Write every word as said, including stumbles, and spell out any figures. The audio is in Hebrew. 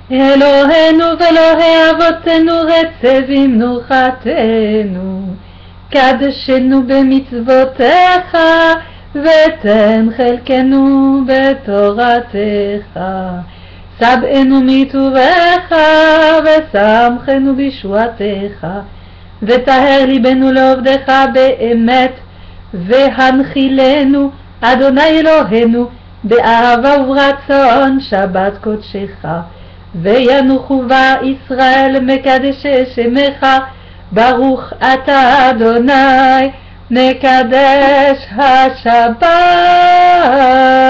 אלוהינו ואלוהי אבותינו רצה במנוחתנו, קדשנו במצוותיך ותן חלקנו בתורתך. שבענו מטובך ושמחנו בישועתך, וטהר ליבנו לעובדך באמת, והנחילנו אדוני אלוהינו באהבה וברצון שבת קודשך. וינוחו בה ישראל מקדשי שמך, ברוך אתה אדוני מקדש השבת.